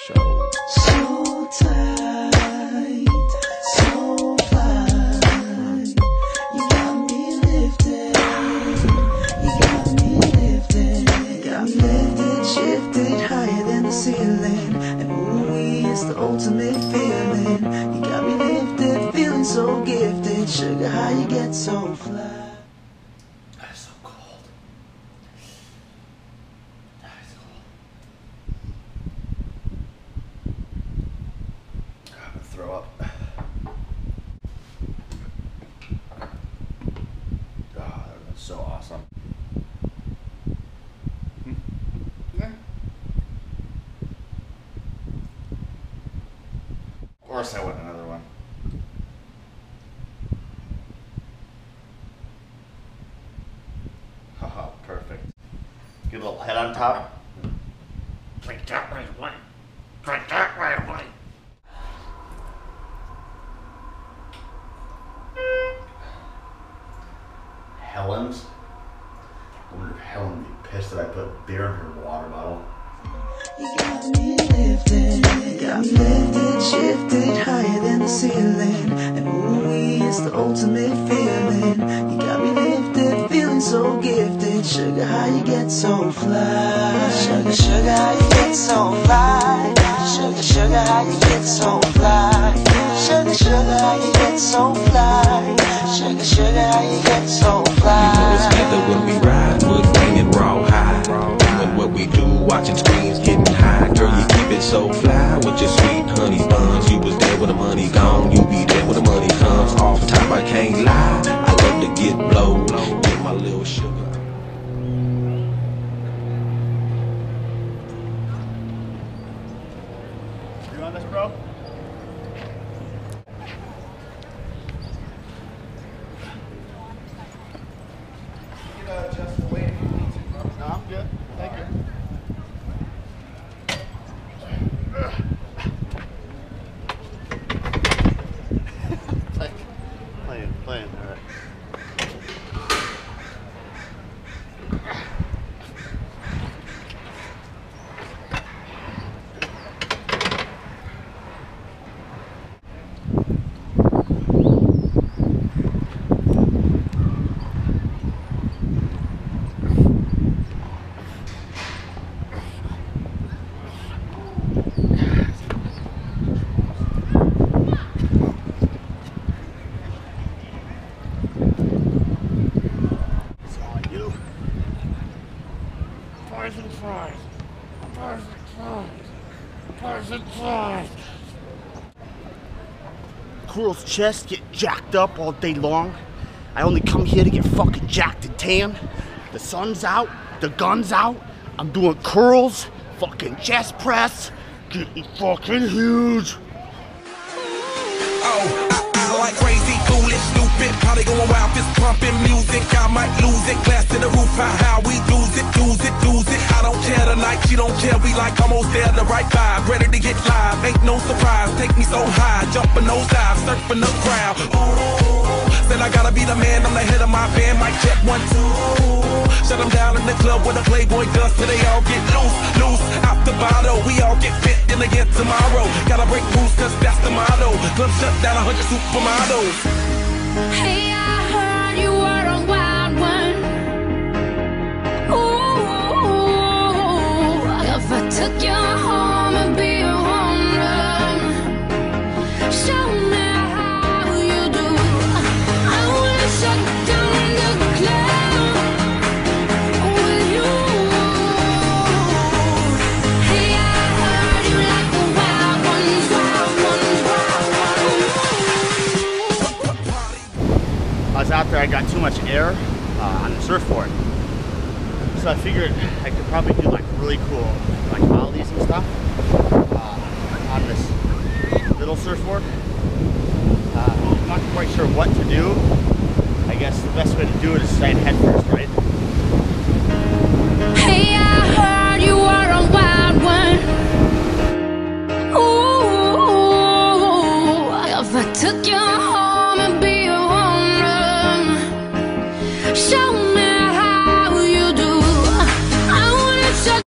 So tight, so fly. You got me lifted, you got me lifted, got me lifted, shifted higher than the ceiling. And ooh, it's the ultimate feeling. You got me lifted, feeling so gifted. Sugar, how you get so fly? Throw up. Oh, that was so awesome. Yeah. Of course I want another one. Haha, perfect. Get a little head on top. Drink that right away. Drink that right away. Helen's? I wonder if Helen would be pissed that I put beer in her water bottle. You got me lifted, shifted higher than the ceiling. And ooh, it's the ultimate feeling. You got me lifted, feeling so gifted. Sugar, how you get so fly? Sugar, sugar, how you get so fly? Sugar, sugar, how you get so fly? Sugar, sugar, how you get so fly? Sugar, sugar, how you get so fly? You know it's together when we ride, wood banging raw high. Doing what we do, watching screens, getting high. Girl, you keep it so fly with your sweet honey buns. You was there when the money gone, you be there when the money comes. Off top, I can't lie, I love to get blow, get my little sugar. You on this, bro? Just wait if you need to, bro. No, I'm good. Thank you. Playing, all right. Fries and fries. Fries and fries. Fries and fries. Quirrell's chest get jacked up all day long. I only come here to get fucking jacked and tan. The sun's out, the gun's out. I'm doing curls, fucking chest press, getting fucking huge. Oh, I like crazy, foolish, stupid. Probably going wild, fist pumping music. I might lose it. Glass to the roof, how we lose it, lose it, lose it. I don't care tonight, she don't care. We like almost there, the right vibe. Ready to get live, ain't no surprise. Take me so high, jumping those dives, surfing the crowd. Ooh, said I gotta be the man, I'm the head of my band. Mic check 1, 2. Shut them down in the club where the Playboy does till they all get loose, loose. Out the bottle, we all get fit in again tomorrow. Gotta break rules, cause that's the motto. Club shut down 100 supermodels. Hey, I heard you were a wild one. Ooh, if I took you home and be a woman, show me how you do. I wanna shut down the club with you. Hey, I heard you like the wild ones, wild ones, wild ones. I was out there, I got too much air on the surfboard. So I figured I could probably do like really cool like ollies and stuff on this little surfboard. I'm not quite sure what to do. I guess the best way to do it is stay in head